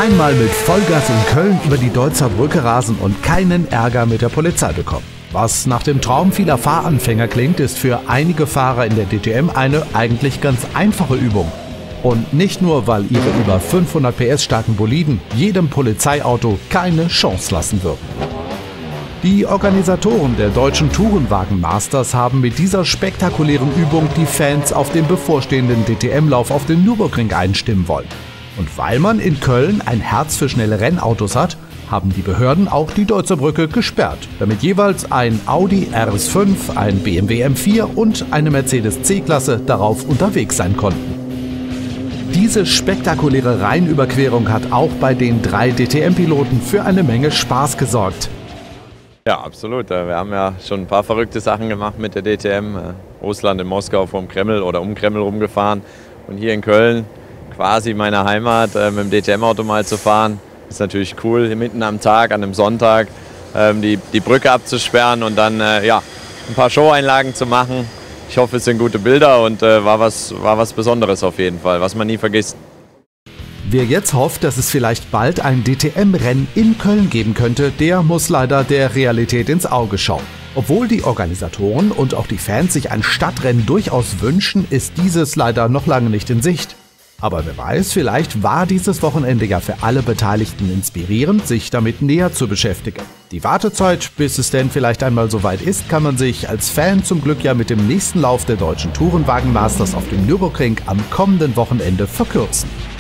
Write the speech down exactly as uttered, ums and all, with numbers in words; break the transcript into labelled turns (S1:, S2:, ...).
S1: Einmal mit Vollgas in Köln über die Deutzer Brücke rasen und keinen Ärger mit der Polizei bekommen. Was nach dem Traum vieler Fahranfänger klingt, ist für einige Fahrer in der D T M eine eigentlich ganz einfache Übung. Und nicht nur, weil ihre über fünfhundert P S starken Boliden jedem Polizeiauto keine Chance lassen würden. Die Organisatoren der deutschen Tourenwagen Masters haben mit dieser spektakulären Übung die Fans auf den bevorstehenden D T M-Lauf auf dem Nürburgring einstimmen wollen. Und weil man in Köln ein Herz für schnelle Rennautos hat, haben die Behörden auch die Deutzer Brücke gesperrt, damit jeweils ein Audi R S fünf, ein B M W M vier und eine Mercedes C-Klasse darauf unterwegs sein konnten. Diese spektakuläre Rheinüberquerung hat auch bei den drei D T M-Piloten für eine Menge Spaß gesorgt.
S2: Ja, absolut. Wir haben ja schon ein paar verrückte Sachen gemacht mit der D T M. Russland in Moskau vom Kreml oder um Kreml rumgefahren. Und hier in Köln, quasi meine Heimat, mit dem D T M-Auto mal zu fahren. Ist natürlich cool, hier mitten am Tag, an einem Sonntag, die, die Brücke abzusperren und dann ja, ein paar Show-Einlagen zu machen. Ich hoffe, es sind gute Bilder und war was, war was Besonderes auf jeden Fall, was man nie vergisst.
S1: Wer jetzt hofft, dass es vielleicht bald ein D T M-Rennen in Köln geben könnte, der muss leider der Realität ins Auge schauen. Obwohl die Organisatoren und auch die Fans sich ein Stadtrennen durchaus wünschen, ist dieses leider noch lange nicht in Sicht. Aber wer weiß, vielleicht war dieses Wochenende ja für alle Beteiligten inspirierend, sich damit näher zu beschäftigen. Die Wartezeit, bis es denn vielleicht einmal soweit ist, kann man sich als Fan zum Glück ja mit dem nächsten Lauf der deutschen Tourenwagen Masters auf dem Nürburgring am kommenden Wochenende verkürzen.